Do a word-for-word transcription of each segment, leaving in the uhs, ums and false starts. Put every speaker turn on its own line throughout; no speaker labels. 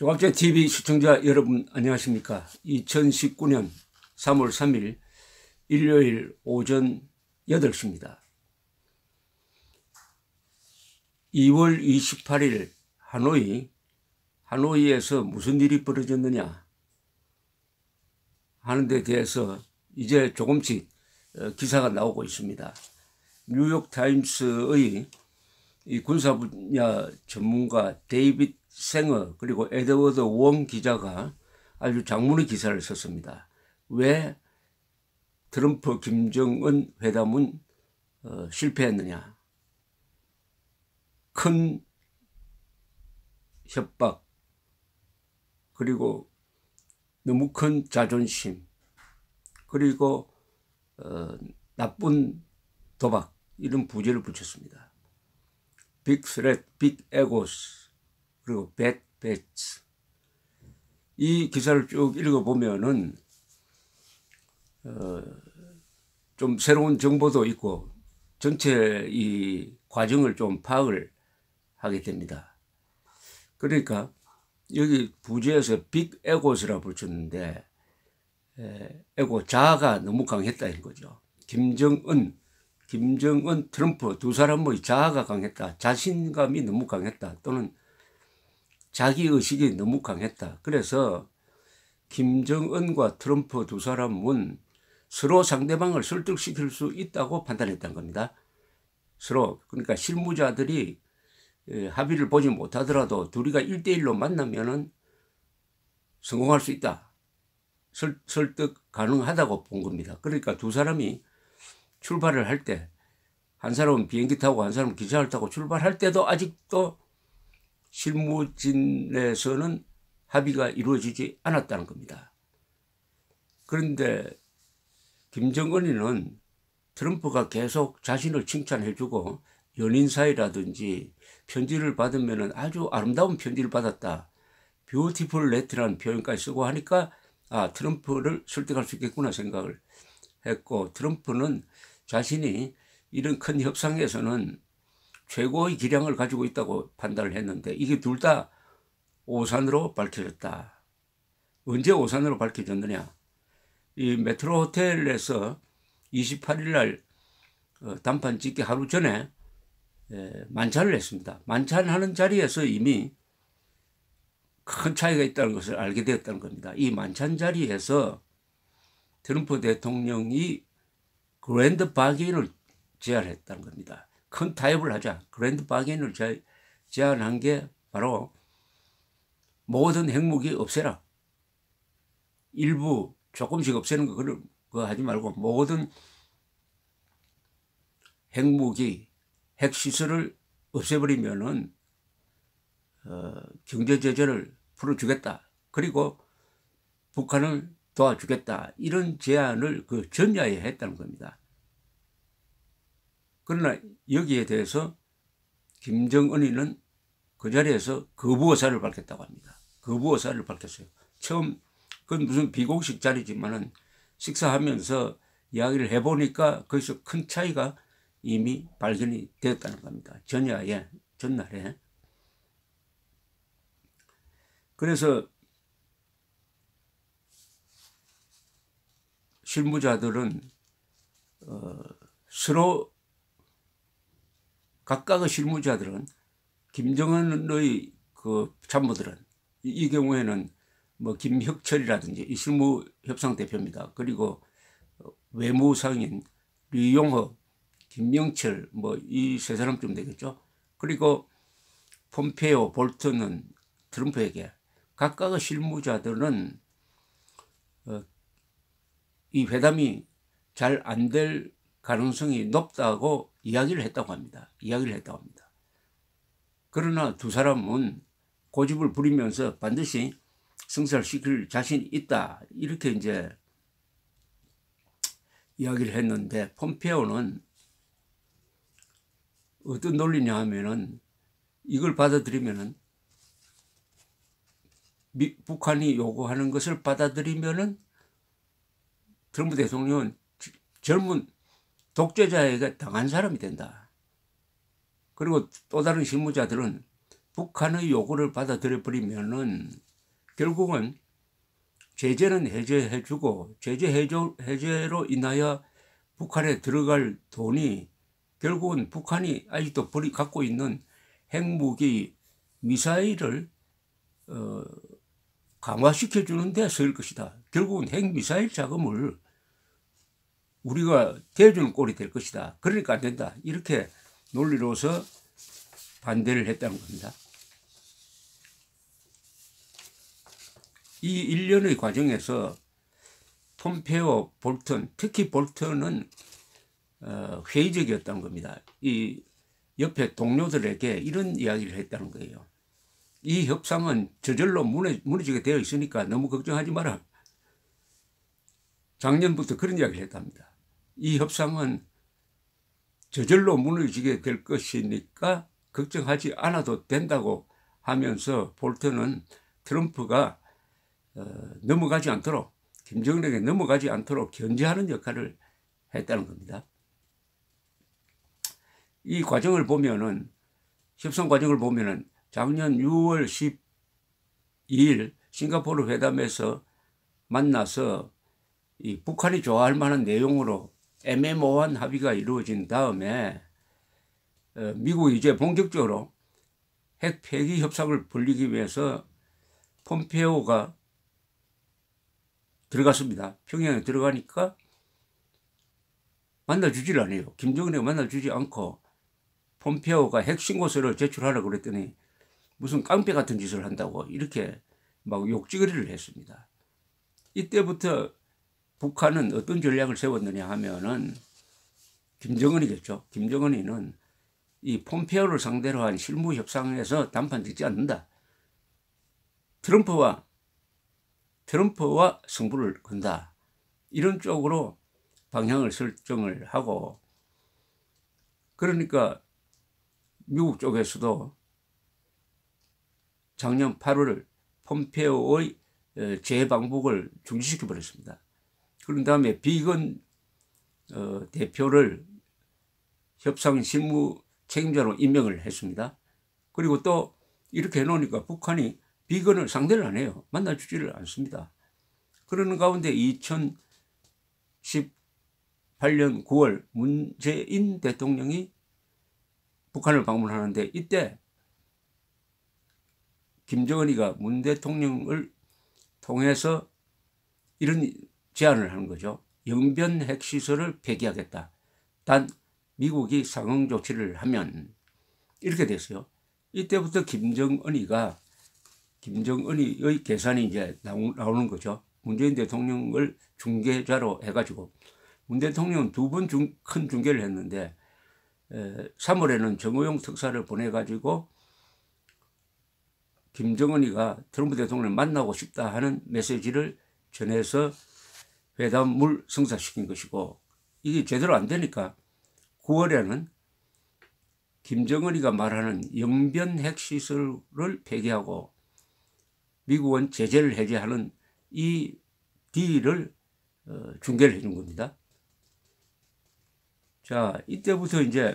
조갑제 티비 시청자 여러분 안녕하십니까. 이천십구 년 삼월 삼일 일요일 오전 여덟 시입니다. 이월 이십팔일 하노이, 하노이에서 무슨 일이 벌어졌느냐 하는 데 대해서 이제 조금씩 기사가 나오고 있습니다. 뉴욕타임스의 이 군사 분야 전문가 데이빗 생어 그리고 에드워드 웡 기자가 아주 장문의 기사를 썼습니다. 왜 트럼프 김정은 회담은 어, 실패했느냐. 큰 협박 그리고 너무 큰 자존심 그리고 어, 나쁜 도박 이런 부제를 붙였습니다. Big threat, big egos 그리고 bad bets. 이 기사를 쭉 읽어보면은 어, 좀 새로운 정보도 있고 전체 이 과정을 좀 파악을 하게 됩니다. 그러니까 여기 부제에서 빅 에고스라고 붙였는데 에, 에고 자아가 너무 강했다 이런 거죠. 김정은, 김정은, 트럼프 두 사람의 자아가 강했다. 자신감이 너무 강했다. 또는 자기의식이 너무 강했다. 그래서 김정은과 트럼프 두 사람은 서로 상대방을 설득시킬 수 있다고 판단했던 겁니다. 서로. 그러니까 실무자들이 합의를 보지 못하더라도 둘이가 일 대일로 만나면은 성공할 수 있다. 설, 설득 가능하다고 본 겁니다. 그러니까 두 사람이 출발을 할 때 한 사람은 비행기 타고 한 사람은 기차를 타고 출발할 때도 아직도 실무진에서는 합의가 이루어지지 않았다는 겁니다. 그런데 김정은이는 트럼프가 계속 자신을 칭찬해주고 연인 사이라든지 편지를 받으면 아주 아름다운 편지를 받았다. 뷰티풀 레터라는 표현까지 쓰고 하니까 아 트럼프를 설득할 수 있겠구나 생각을 했고, 트럼프는 자신이 이런 큰 협상에서는 최고의 기량을 가지고 있다고 판단을 했는데 이게 둘 다 오산으로 밝혀졌다. 언제 오산으로 밝혀졌느냐. 이 메트로 호텔에서 이십팔일 날 단판 찍기 하루 전에 만찬을 했습니다. 만찬하는 자리에서 이미 큰 차이가 있다는 것을 알게 되었다는 겁니다. 이 만찬 자리에서 트럼프 대통령이 그랜드 바게인을 제안했다는 겁니다. 큰 타협을 하자. 그랜드 바게인을 제안한 게 바로 모든 핵무기 없애라. 일부 조금씩 없애는 거 그런 거 하지 말고 모든 핵무기, 핵시설을 없애버리면은 어, 경제 제재를 풀어주겠다. 그리고 북한을 도와주겠다. 이런 제안을 그 전야에 했다는 겁니다. 그러나 여기에 대해서 김정은이는 그 자리에서 거부 의사를 밝혔다고 합니다. 거부 의사를 밝혔어요. 처음 그건 무슨 비공식 자리지만은 식사하면서 이야기를 해보니까 거기서 큰 차이가 이미 발견이 되었다는 겁니다. 전야에, 전날에. 그래서 실무자들은 어, 서로 각각의 실무자들은 김정은의 그 참모들은 이, 이 경우에는 뭐 김혁철이라든지 이 실무협상 대표입니다. 그리고 외무상인 류용호, 김명철 뭐 이 세 사람쯤 되겠죠. 그리고 폼페이오, 볼턴은 트럼프에게 각각의 실무자들은 어, 이 회담이 잘 안 될 가능성이 높다고 이야기를 했다고 합니다. 이야기를 했다고 합니다. 그러나 두 사람은 고집을 부리면서 반드시 성사시킬 자신이 있다. 이렇게 이제 이야기를 했는데 폼페이오는 어떤 논리냐 하면은 이걸 받아들이면은 미, 북한이 요구하는 것을 받아들이면은 트럼프 대통령은 젊은 독재자에게 당한 사람이 된다. 그리고 또 다른 실무자들은 북한의 요구를 받아들여 버리면은 결국은 제재는 해제해주고 제재 해조, 해제로 인하여 북한에 들어갈 돈이 결국은 북한이 아직도 버리 갖고 있는 핵무기 미사일을 어, 강화시켜주는 데 쓰일 것이다. 결국은 핵미사일 자금을 우리가 대주는 꼴이 될 것이다. 그러니까 안 된다. 이렇게 논리로서 반대를 했다는 겁니다. 이 일련의 과정에서 폼페오, 볼턴, 특히 볼턴은 어, 회의적이었다는 겁니다. 이 옆에 동료들에게 이런 이야기를 했다는 거예요. 이 협상은 저절로 무너지게 되어 있으니까 너무 걱정하지 마라. 작년부터 그런 이야기를 했답니다. 이 협상은 저절로 무너지게 될 것이니까 걱정하지 않아도 된다고 하면서 볼턴은 트럼프가 어, 넘어가지 않도록, 김정은에게 넘어가지 않도록 견제하는 역할을 했다는 겁니다. 이 과정을 보면은, 협상 과정을 보면은 작년 유월 십이일 싱가포르 회담에서 만나서 이 북한이 좋아할 만한 내용으로 애매모호한 합의가 이루어진 다음에 어, 미국이 이제 본격적으로 핵 폐기 협상을 벌이기 위해서 폼페오가 들어갔습니다. 평양에 들어가니까 만나주지를 않아요. 김정은이 만나주지 않고 폼페오가 핵 신고서를 제출하라고 그랬더니 무슨 깡패 같은 짓을 한다고 이렇게 막 욕지거리를 했습니다. 이때부터 북한은 어떤 전략을 세웠느냐 하면은 김정은이겠죠. 김정은이는 이 폼페오를 상대로 한 실무 협상에서 단판 짓지 않는다. 트럼프와 트럼프와 승부를 건다. 이런 쪽으로 방향을 설정을 하고, 그러니까 미국 쪽에서도 작년 팔월 폼페오의 재방북을 중지시켜 버렸습니다. 그런 다음에 비건 어, 대표를 협상 실무 책임자로 임명을 했습니다. 그리고 또 이렇게 해놓으니까 북한이 비건을 상대를 안 해요. 만나주지를 않습니다. 그러는 가운데 이천십팔년 구월 문재인 대통령이 북한을 방문하는데, 이때 김정은이가 문 대통령을 통해서 이런 제안을 하는 거죠. 영변 핵시설을 폐기하겠다. 단 미국이 상응 조치를 하면, 이렇게 됐어요. 이때부터 김정은이가 김정은이의 계산이 이제 나오는 거죠. 문재인 대통령을 중개자로 해가지고 문 대통령은 두 번 큰 중개를 했는데 삼월에는 정호용 특사를 보내가지고 김정은이가 트럼프 대통령을 만나고 싶다 하는 메시지를 전해서 회담을 성사시킨 것이고, 이게 제대로 안 되니까 구월에는 김정은이가 말하는 영변 핵시설을 폐기하고 미국은 제재를 해제하는 이 딜을 어, 중개를 해준 겁니다. 자, 이때부터 이제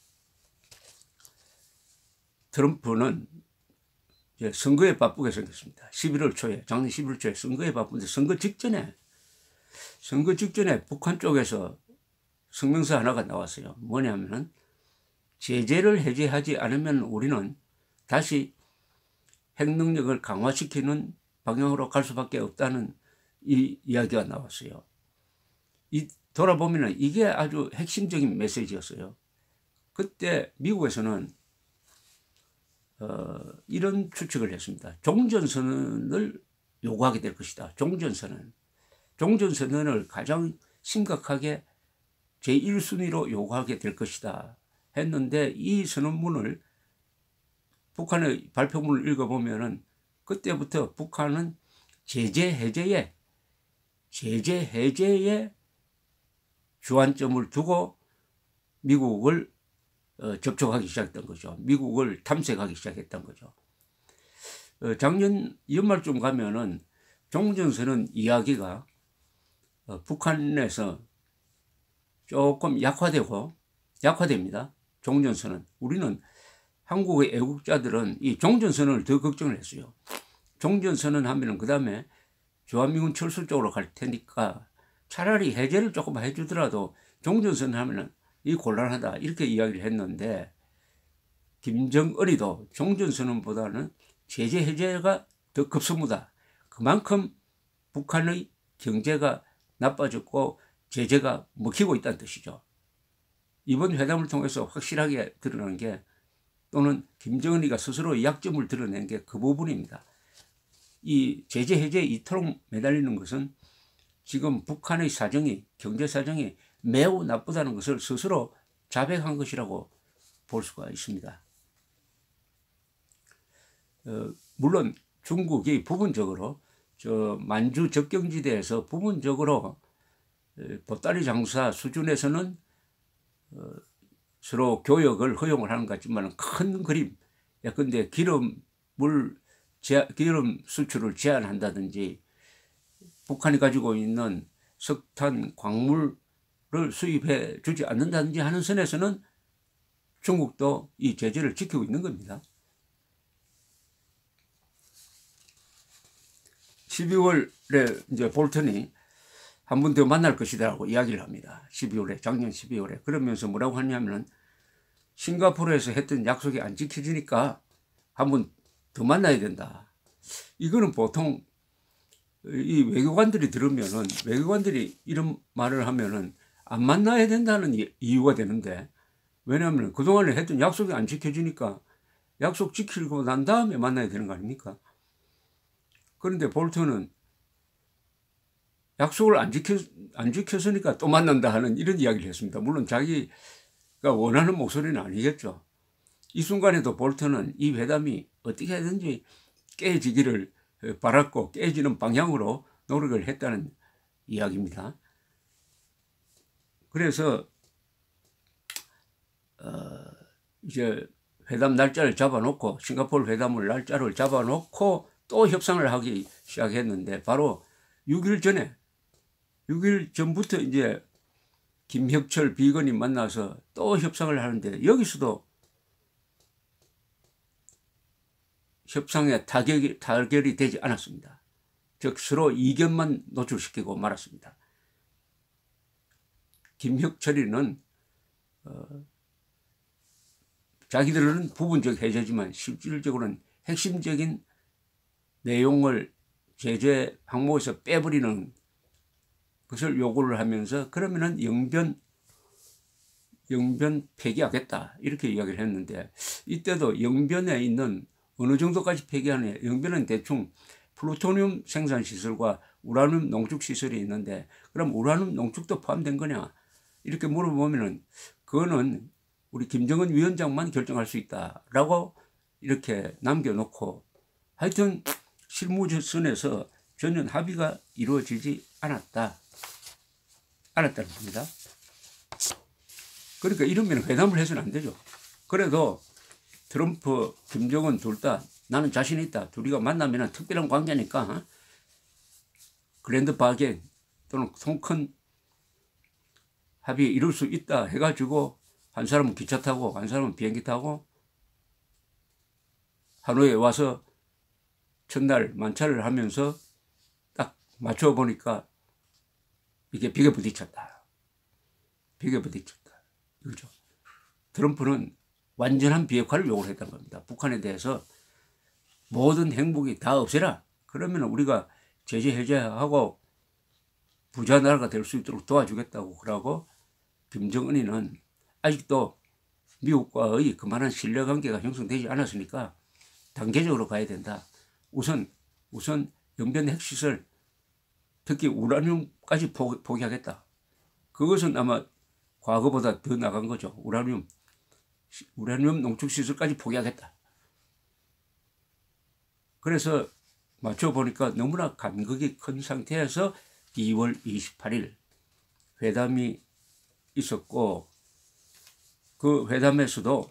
트럼프는 이제 선거에 바쁘게 생겼습니다. 십일월 초에, 작년 십일월 초에 선거에 바쁜데, 선거 직전에, 선거 직전에 북한 쪽에서 성명서 하나가 나왔어요. 뭐냐면은 제재를 해제하지 않으면 우리는 다시 핵 능력을 강화시키는 방향으로 갈 수밖에 없다는 이 이야기가 나왔어요. 이 돌아보면 이게 아주 핵심적인 메시지였어요. 그때 미국에서는 어, 이런 추측을 했습니다. 종전선언을 요구하게 될 것이다. 종전선언. 종전선언을 가장 심각하게 제일 순위로 요구하게 될 것이다 했는데, 이 선언문을, 북한의 발표문을 읽어보면은 그때부터 북한은 제재 해제에 제재 해제에 주안점을 두고 미국을 어, 접촉하기 시작했던 거죠. 미국을 탐색하기 시작했던 거죠. 어, 작년 연말쯤 가면은 종전선언 이야기가 어, 북한에서 조금 약화되고 약화됩니다. 종전선언. 우리는 한국의 애국자들은 이 종전선언을 더 걱정을 했어요. 종전선언 하면은 그 다음에 주한미군 철수 쪽으로 갈 테니까 차라리 해제를 조금 해주더라도 종전선언 하면은 이 곤란하다 이렇게 이야기를 했는데, 김정은이도 종전선언보다는 제재 해제가 더 급선무다. 그만큼 북한의 경제가 나빠졌고 제재가 먹히고 있다는 뜻이죠. 이번 회담을 통해서 확실하게 드러난 게, 또는 김정은이가 스스로 약점을 드러낸 게 그 부분입니다. 이 제재 해제에 이토록 매달리는 것은 지금 북한의 사정이, 경제 사정이 매우 나쁘다는 것을 스스로 자백한 것이라고 볼 수가 있습니다. 어, 물론 중국이 부분적으로 저 만주 접경지대에서 부분적으로 보따리 장사 수준에서는 어, 서로 교역을 허용을 하는 것 같지만 큰 그림, 예컨대 기름을 제, 기름 수출을 제한한다든지 북한이 가지고 있는 석탄 광물을 수입해 주지 않는다든지 하는 선에서는 중국도 이 제재를 지키고 있는 겁니다. 십이월에 이제 볼턴이 한 번 더 만날 것이라고 이야기를 합니다. 십이월에, 작년 십이월에. 그러면서 뭐라고 하냐면은 싱가포르에서 했던 약속이 안 지켜지니까 한 번 더 만나야 된다. 이거는 보통 이 외교관들이 들으면은, 외교관들이 이런 말을 하면은 안 만나야 된다는 이유가 되는데, 왜냐하면 그동안에 했던 약속이 안 지켜지니까 약속 지키고 난 다음에 만나야 되는 거 아닙니까? 그런데 볼턴은 약속을 안 지켜, 안 지켰으니까 또 만난다 하는 이런 이야기를 했습니다. 물론 자기가 원하는 목소리는 아니겠죠. 이 순간에도 볼턴은 이 회담이 어떻게 해든지 깨지기를 바랐고 깨지는 방향으로 노력을 했다는 이야기입니다. 그래서 어 이제 회담 날짜를 잡아놓고, 싱가포르 회담을 날짜를 잡아놓고 또 협상을 하기 시작했는데, 바로 육 일 전에, 육 일 전부터 이제 김혁철 비건이 만나서 또 협상을 하는데, 여기서도 협상에 타격이, 타결이 되지 않았습니다. 즉 서로 이견만 노출시키고 말았습니다. 김혁철이는 어, 자기들은 부분적 해제지만 실질적으로는 핵심적인 내용을 제재 항목에서 빼버리는 것을 요구를 하면서, 그러면은 영변, 영변 폐기하겠다 이렇게 이야기를 했는데, 이때도 영변에 있는 어느 정도까지 폐기하느냐, 영변은 대충 플루토늄 생산 시설과 우라늄 농축 시설이 있는데, 그럼 우라늄 농축도 포함된 거냐 이렇게 물어보면은 그거는 우리 김정은 위원장만 결정할 수 있다라고 이렇게 남겨놓고, 하여튼 실무선에서 전혀 합의가 이루어지지 않았다 않았다는 겁니다. 그러니까 이러면 회담을 해서는 안 되죠. 그래도 트럼프, 김정은 둘 다 나는 자신 있다, 둘이가 만나면 특별한 관계니까 그랜드 바겐 또는 통 큰 합의 이룰 수 있다 해가지고, 한 사람은 기차 타고 한 사람은 비행기 타고 하노이에 와서 첫날 만찬을 하면서 딱 맞춰보니까 이게 벽에 부딪혔다. 벽에 부딪혔다. 이거죠. 트럼프는 완전한 비핵화를 요구를 했던 겁니다. 북한에 대해서 모든 행복이 다 없애라. 그러면 우리가 제재 해제하고 부자 나라가 될 수 있도록 도와주겠다고 그러고, 김정은이는 아직도 미국과의 그만한 신뢰관계가 형성되지 않았으니까 단계적으로 가야 된다. 우선 우선 영변 핵시설, 특히 우라늄까지 포기하겠다. 그것은 아마 과거보다 더 나간 거죠. 우라늄, 우라늄 농축시설까지 포기하겠다. 그래서 맞춰보니까 너무나 간극이 큰 상태에서 이월 이십팔일 회담이 있었고, 그 회담에서도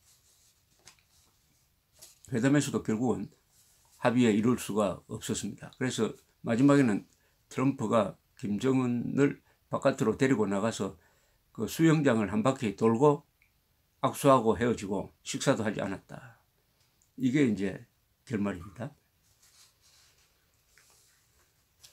회담에서도 결국은 합의에 이룰 수가 없었습니다. 그래서 마지막에는 트럼프가 김정은을 바깥으로 데리고 나가서 그 수영장을 한 바퀴 돌고 악수하고 헤어지고 식사도 하지 않았다. 이게 이제 결말입니다.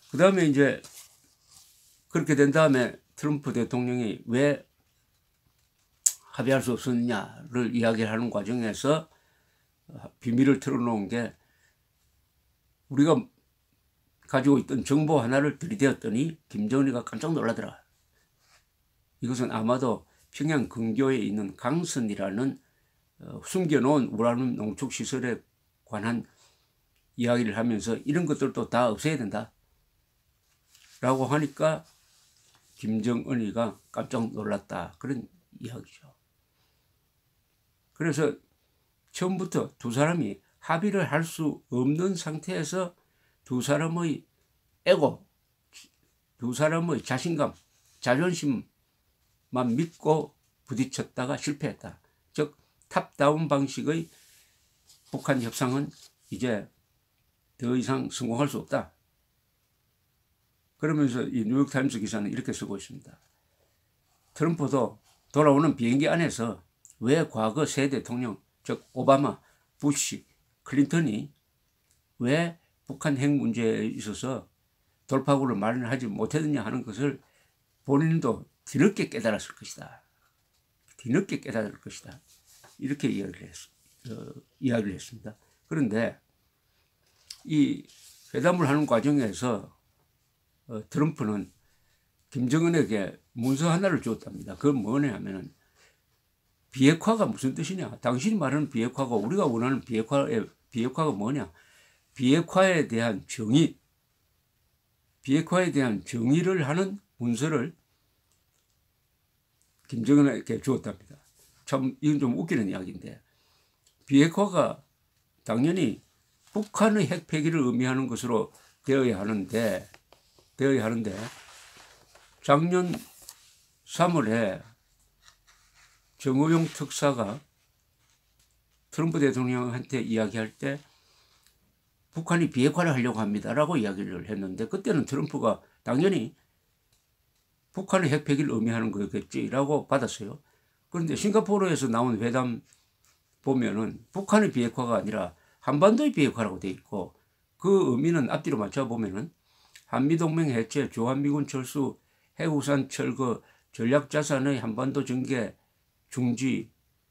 그 다음에 이제 그렇게 된 다음에 트럼프 대통령이 왜 합의할 수 없었느냐를 이야기를 하는 과정에서 비밀을 털어놓은 게 우리가 가지고 있던 정보 하나를 들이대었더니 김정은이가 깜짝 놀라더라. 이것은 아마도 평양 근교에 있는 강선이라는 숨겨놓은 우라늄 농축시설에 관한 이야기를 하면서 이런 것들도 다 없애야 된다 라고 하니까 김정은이가 깜짝 놀랐다. 그런 이야기죠. 그래서 처음부터 두 사람이 합의를 할 수 없는 상태에서 두 사람의 에고, 두 사람의 자신감, 자존심만 믿고 부딪혔다가 실패했다. 즉 탑다운 방식의 북한 협상은 이제 더 이상 성공할 수 없다. 그러면서 이 뉴욕타임스 기사는 이렇게 쓰고 있습니다. 트럼프도 돌아오는 비행기 안에서 왜 과거 세 대통령, 즉 오바마, 부시, 클린턴이 왜 북한 핵 문제에 있어서 돌파구를 마련하지 못했느냐 하는 것을 본인도 뒤늦게 깨달았을 것이다. 뒤늦게 깨달을 것이다. 이렇게 이야기를, 했, 어, 이야기를 했습니다. 그런데 이 회담을 하는 과정에서 어, 트럼프는 김정은에게 문서 하나를 주었답니다. 그건 뭐냐 하면은 비핵화가 무슨 뜻이냐. 당신이 말하는 비핵화가 우리가 원하는 비핵화의 비핵화가 뭐냐. 비핵화에 대한 정의, 비핵화에 대한 정의를 하는 문서를 김정은에게 주었답니다. 참 이건 좀 웃기는 이야기인데 비핵화가 당연히 북한의 핵 폐기를 의미하는 것으로 되어야 하는데 되어야 하는데 작년 삼월에 정호용 특사가 트럼프 대통령한테 이야기할 때 북한이 비핵화를 하려고 합니다라고 이야기를 했는데 그때는 트럼프가 당연히 북한의 핵 폐기를 의미하는 거겠지라고 받았어요. 그런데 싱가포르에서 나온 회담 보면은 북한의 비핵화가 아니라 한반도의 비핵화라고 돼 있고 그 의미는 앞뒤로 맞춰 보면은 한미동맹 해체, 주한미군 철수, 해우산 철거, 전략자산의 한반도 전개 중지와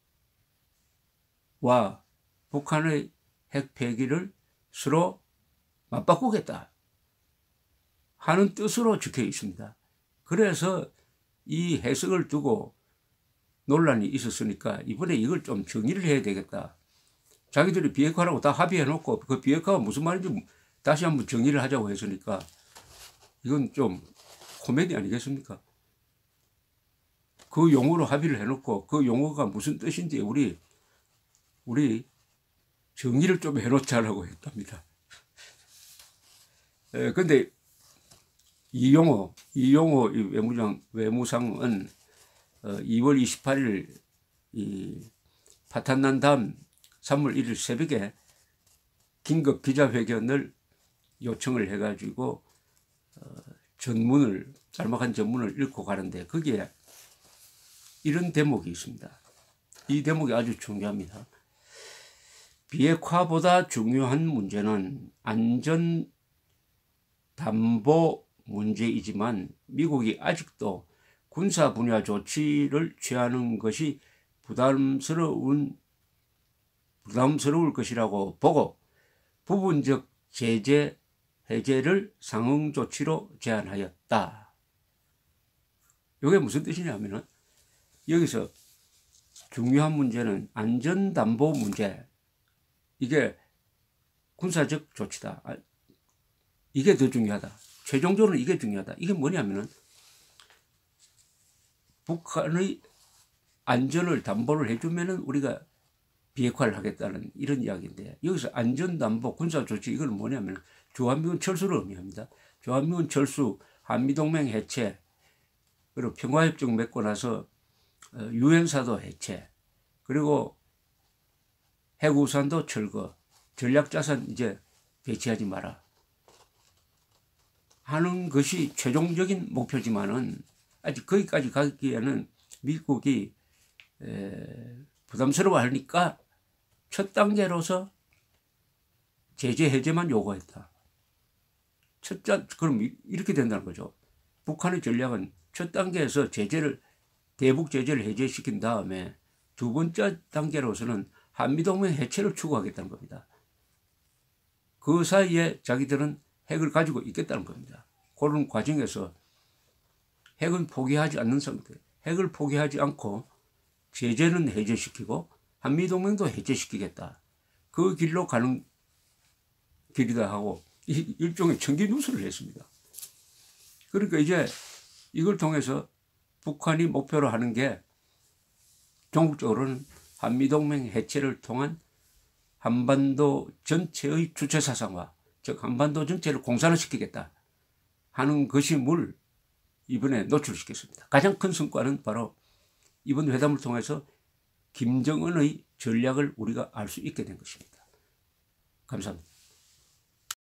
북한의 핵 폐기를 서로 맞바꾸겠다 하는 뜻으로 적혀 있습니다. 그래서 이 해석을 두고 논란이 있었으니까 이번에 이걸 좀 정리를 해야 되겠다. 자기들이 비핵화라고 다 합의해 놓고 그 비핵화가 무슨 말인지 다시 한번 정리를 하자고 했으니까 이건 좀 코미디 아니겠습니까? 그 용어로 합의를 해놓고 그 용어가 무슨 뜻인지 우리 우리 정리를 좀 해놓자라고 했답니다. 에, 근데 이 용어, 이 용어 이 외무장 외무상은 어, 이월 이십팔일 이 파탄 난 다음 삼월 일일 새벽에 긴급 기자회견을 요청을 해가지고 어, 전문을 짤막한 전문을 읽고 가는데 거기에 이런 대목이 있습니다. 이 대목이 아주 중요합니다. 비핵화보다 중요한 문제는 안전 담보 문제이지만 미국이 아직도 군사 분야 조치를 취하는 것이 부담스러운 부담스러울 것이라고 보고 부분적 제재 해제를 상응 조치로 제안하였다. 이게 무슨 뜻이냐면은 여기서 중요한 문제는 안전담보 문제, 이게 군사적 조치다. 이게 더 중요하다. 최종적으로 이게 중요하다. 이게 뭐냐면은 북한의 안전을 담보를 해주면은 우리가 비핵화를 하겠다는 이런 이야기인데 여기서 안전담보 군사조치 이건 뭐냐면 주한미군 철수를 의미합니다. 주한미군 철수, 한미동맹 해체, 그리고 평화협정 맺고 나서 유엔사도 해체, 그리고 핵우산도 철거, 전략자산 이제 배치하지 마라 하는 것이 최종적인 목표지만은 아직 거기까지 가기에는 미국이 에, 부담스러워하니까 첫 단계로서 제재 해제만 요구했다. 첫 자, 그럼 이렇게 된다는 거죠. 북한의 전략은 첫 단계에서 제재를 대북 제재를 해제시킨 다음에 두 번째 단계로서는 한미동맹 해체를 추구하겠다는 겁니다. 그 사이에 자기들은 핵을 가지고 있겠다는 겁니다. 그런 과정에서 핵은 포기하지 않는 상태, 핵을 포기하지 않고 제재는 해제시키고 한미동맹도 해제시키겠다. 그 길로 가는 길이다 하고 일종의 청기 누설을 했습니다. 그러니까 이제 이걸 통해서 북한이 목표로 하는 게 전국적으로는 한미동맹 해체를 통한 한반도 전체의 주체사상화, 즉 한반도 전체를 공산화시키겠다 하는 것임을 이번에 노출시켰습니다. 가장 큰 성과는 바로 이번 회담을 통해서 김정은의 전략을 우리가 알 수 있게 된 것입니다. 감사합니다.